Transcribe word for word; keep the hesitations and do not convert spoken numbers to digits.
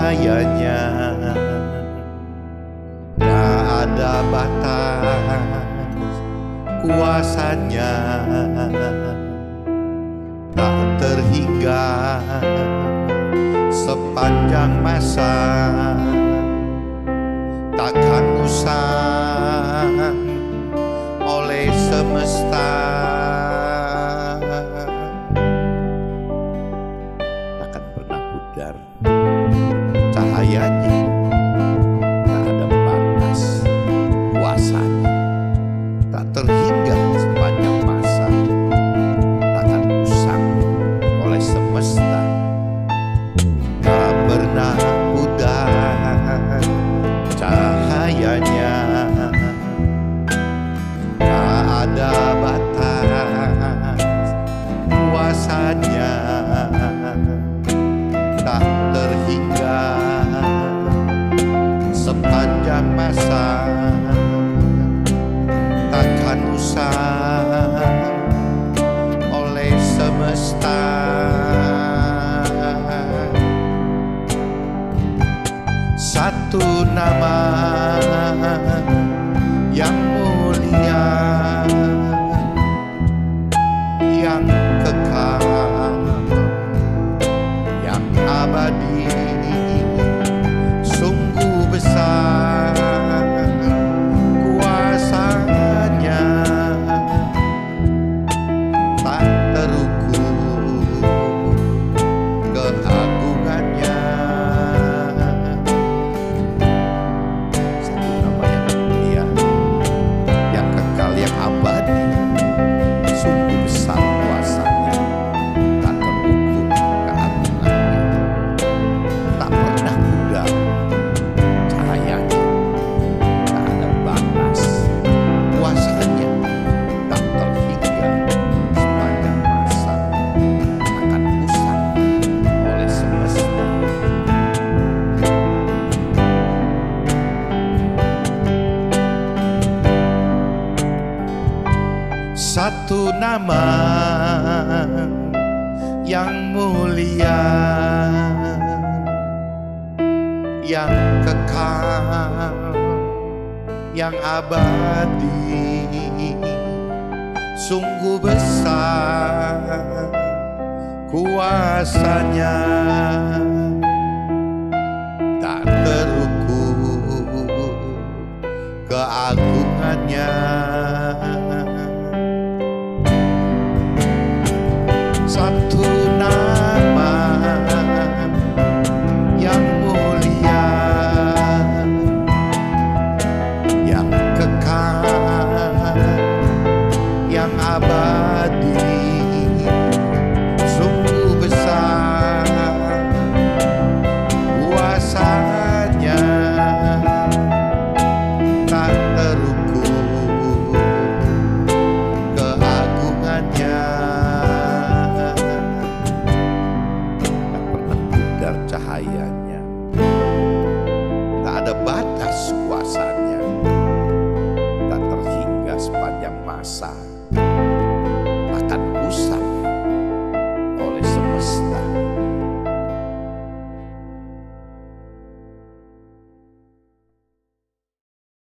cahayanya, tak ada batas kuasanya, tak terhingga sepanjang masa, takkan usang oleh semesta. Takkan pernah pudar cahayanya, tak ada batas kuasanya, tak terhingga sepanjang masa, takkan usang oleh semesta. Tak pernah pudar cahayanya, tak ada batas kuasanya, tak terhingga sepanjang masa, takkan usang oleh semesta. Satu nama yang mulia, yang kekal, yang abadi, sungguh besar kuasanya, tak terukur keagungannya. Satu nama yang mulia, yang kekal, yang abadi, sungguh besar kuasanya, tak terukur keagungannya, tak pernah pudar cahayanya, tak ada batas kuasanya, tak terhingga sepanjang masa, takkan usang oleh semesta. Satu nama yang mulia, yang kekal, yang abadi, sungguh besar kuasanya,